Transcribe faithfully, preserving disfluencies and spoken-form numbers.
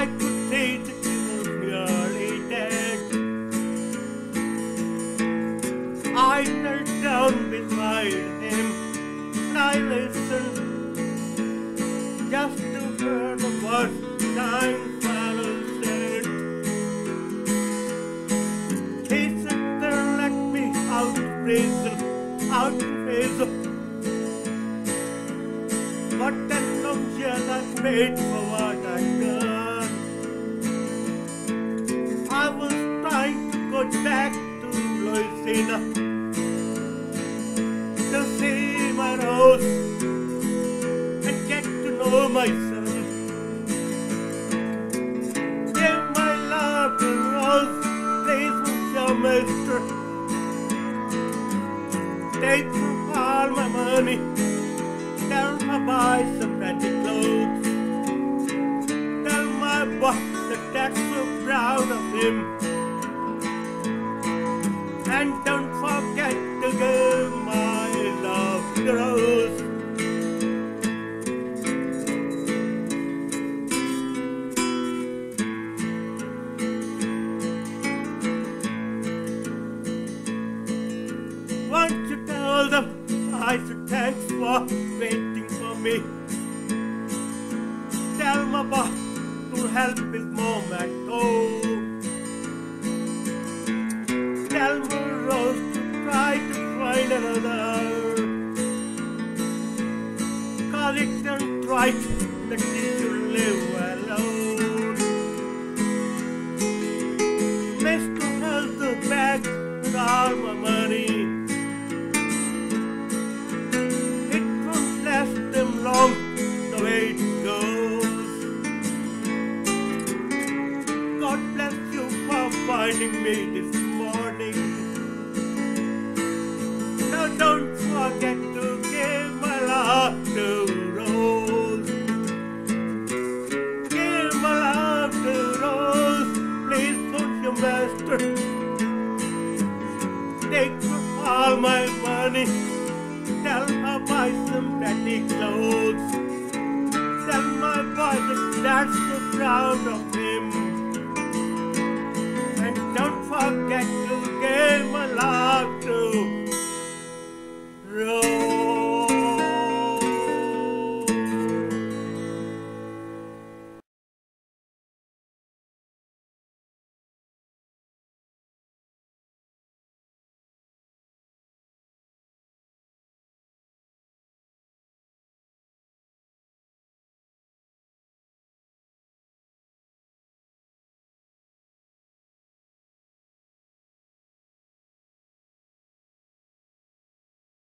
could see that he was nearly dead. I knelt down beside him and I listened just to hear the words the dying fellow said. He said, "There, let me out of prison, out of prison." But that long years I paid for what I'd done. I was trying to go back to Louisiana to see my Rose and get to know my son. Give my love to Rose, please, with your mister. Take all my money, tell my boy some pretty clothes. Tell my boy that that's so proud of him. And don't forget to give my love to Rose. Won't you tell them I said thanks for waiting for me? Tell my boy to help his mom at home. Tell my Rose to try to find another, 'cause it ain't right that she should live alone. Mister has the bag with all my money. It won't last them long the way it goes. God bless you for finding me this morning. Now don't forget to give my love to Rose. Give my love to Rose, please, put your master. Take all my money, tell her buy some pretty clothes. Tell my boy that that's so proud of him. And don't forget